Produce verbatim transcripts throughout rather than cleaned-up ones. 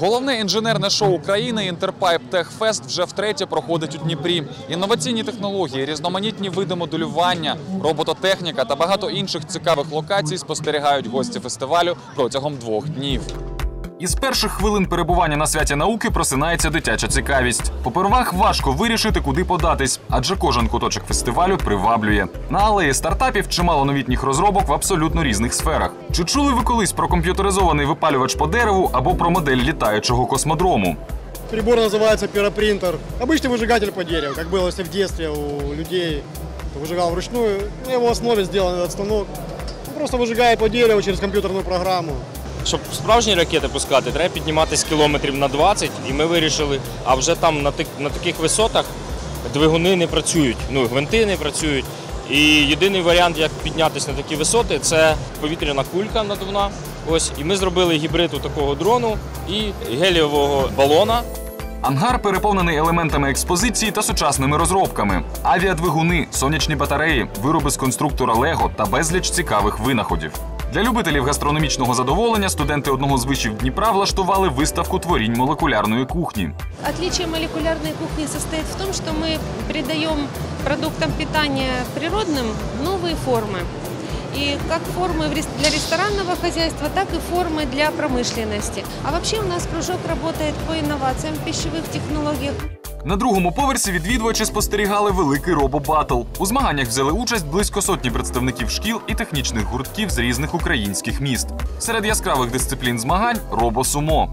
Головне інженерне шоу країни «Інтерпайп Техфест» вже втретє проходить у Дніпрі. Інноваційні технології, різноманітні види моделювання, робототехніка та багато інших цікавих локацій спостерігають гості фестивалю протягом двох днів. Із перших хвилин перебування на святі науки просинається дитяча цікавість. Попервах важко вирішити, куди податись, адже кожен куточок фестивалю приваблює. На алеї стартапів чимало новітніх розробок в абсолютно різних сферах. Чи чули ви колись про комп'ютеризований випалювач по дереву або про модель літаючого космодрому? Прибор называется пиропринтер. Обычный выжигатель по дереву, как было если в детстве у людей, кто выжигал вручную. На его основе сделан этот станок. Он просто выжигает по дереву через компьютерную программу. Щоб справжні ракети пускати, треба підніматися кілометрів на двадцять, і ми вирішили, а вже там на, тих, на таких висотах двигуни не працюють, ну, гвинти не працюють. І єдиний варіант, як піднятися на такі висоти, це повітряна кулька надувна. Ось, і ми зробили гібрид такого дрону і гелієвого балона. Ангар переповнений елементами експозиції та сучасними розробками. Авіадвигуни, сонячні батареї, вироби з конструктора Лего та безліч цікавих винаходів. Для любителів гастрономічного задоволення студенти одного з вишів Дніпра влаштували виставку творінь молекулярної кухні. Отличие молекулярной кухни состоит в том, что мы придаем продуктам питания природным новые формы. И как формы для ресторанного хозяйства, так и формы для промышленности. А вообще у нас кружок работает по инновациям в пищевых технологиях. На другому поверсі відвідувачі спостерігали великий робо-батл. У змаганнях взяли участь близько сотні представників шкіл і технічних гуртків з різних українських міст. Серед яскравих дисциплін змагань – робо-сумо.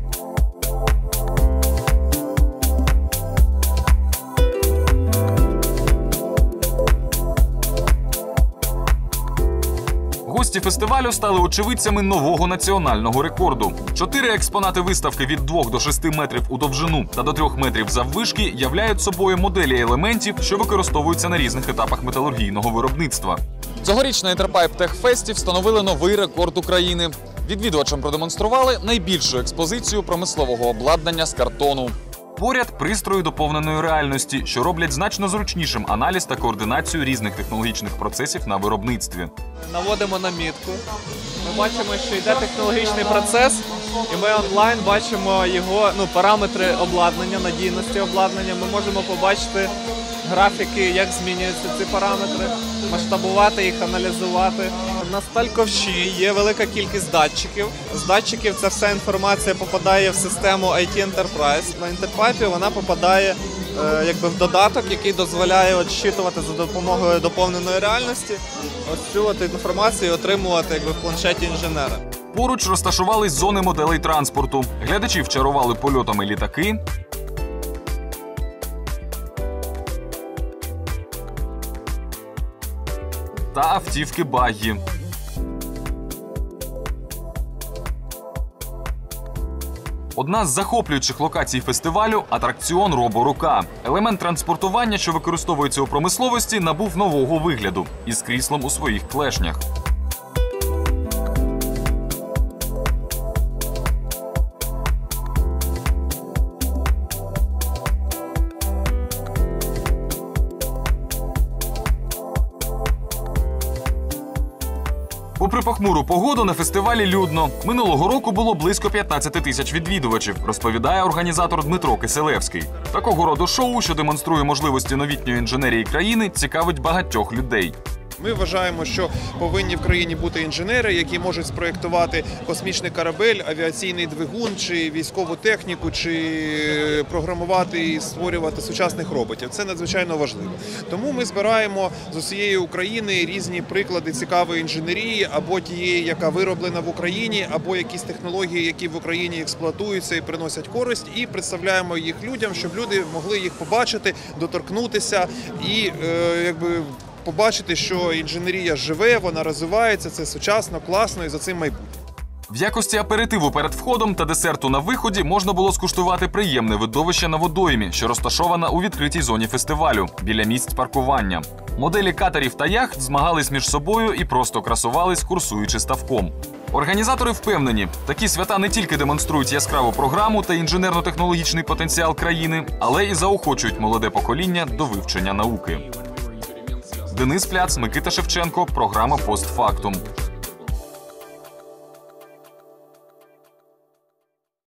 Гості фестивалю стали очевидцями нового національного рекорду. Чотири експонати виставки від двох до шести метрів у довжину та до трьох метрів заввишки являють собою моделі елементів, що використовуються на різних етапах металургійного виробництва. Цьогоріч на «Інтерпайп Техфесті» встановили новий рекорд України. Відвідувачам продемонстрували найбільшу експозицію промислового обладнання з картону. Поряд пристрої доповненої реальності, що роблять значно зручнішим аналіз та координацію різних технологічних процесів на виробництві. Наводимо на мітку. Ми бачимо, що йде технологічний процес, і ми онлайн бачимо його ну, параметри обладнання, надійності обладнання. Ми можемо побачити графіки, як змінюються ці параметри, масштабувати їх, аналізувати. На стальковщі є велика кількість датчиків. З датчиків ця вся інформація попадає в систему ай ті Enterprise. На Інтерпайпі вона попадає е, якби в додаток, який дозволяє отщитувати за допомогою доповненої реальності ось цю от інформацію отримувати якби в планшеті інженера. Поруч розташувались зони моделей транспорту. Глядачі вчарували польотами літаки, та автівки баггі. Одна з захоплюючих локацій фестивалю – атракціон «Робо-рука». Елемент транспортування, що використовується у промисловості, набув нового вигляду – із кріслом у своїх клешнях. Попри похмуру погоду, на фестивалі людно. Минулого року було близько п'ятнадцяти тисяч відвідувачів, розповідає організатор Дмитро Киселевський. Такого роду шоу, що демонструє можливості новітньої інженерії країни, цікавить багатьох людей. Ми вважаємо, що повинні в країні бути інженери, які можуть спроєктувати космічний корабель, авіаційний двигун, чи військову техніку, чи програмувати і створювати сучасних роботів. Це надзвичайно важливо. Тому ми збираємо з усієї України різні приклади цікавої інженерії, або тієї, яка вироблена в Україні, або якісь технології, які в Україні експлуатуються і приносять користь, і представляємо їх людям, щоб люди могли їх побачити, доторкнутися і е, якби побачити, що інженерія живе, вона розвивається, це сучасно, класно і за цим майбутнє. В якості аперитиву перед входом та десерту на виході можна було скуштувати приємне видовище на водоймі, що розташована у відкритій зоні фестивалю, біля місць паркування. Моделі катерів та яхт змагались між собою і просто красувались, курсуючи ставком. Організатори впевнені, такі свята не тільки демонструють яскраву програму та інженерно-технологічний потенціал країни, але і заохочують молоде покоління до вивчення науки. Денис Пляц, Микита Шевченко, програма «Постфактум».